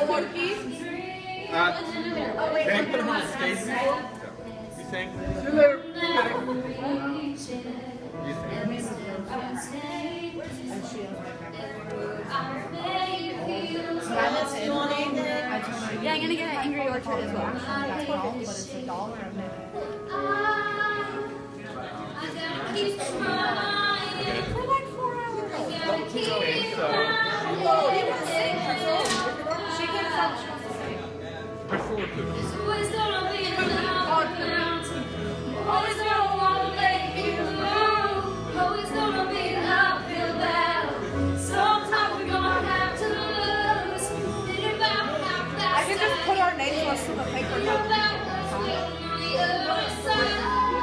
They put him on stage before? You think? You think? Yeah, I'm gonna get an Angry Orchard as well. That's $12, but it's $1 a minute. For like 4 hours. Okay, so You can sing, Crystal. She can tell she wants to sing. Crystal or Pooh? Always gonna wanna make you move. Always gonna be an uphill battle. Sometimes we're gonna have to lose. Think about how fast I can just put our names on a slip of paper. think about what's waiting on the other side.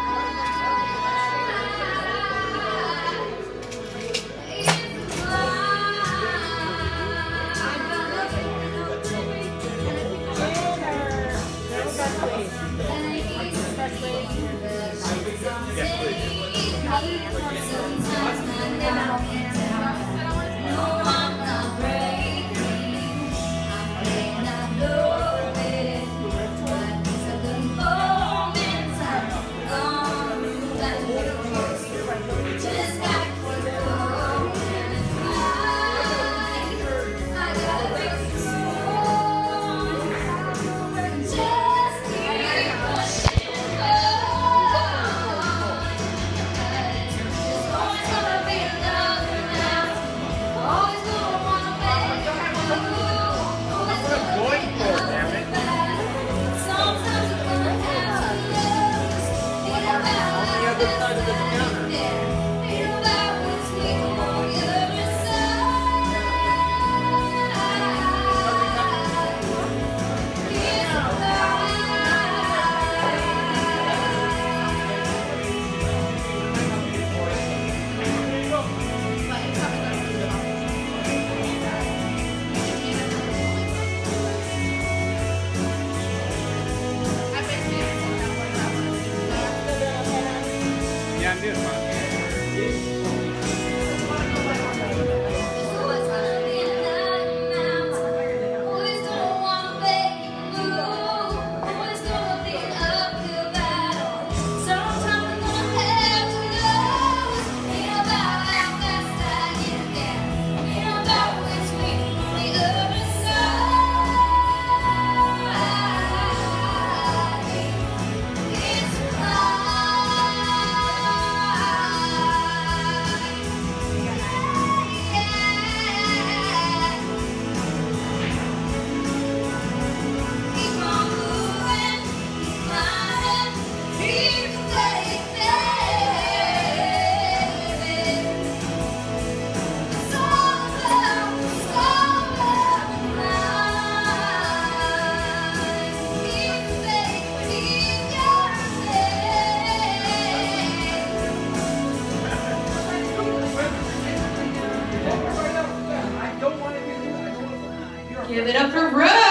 Yes, please. Give it up for Rose.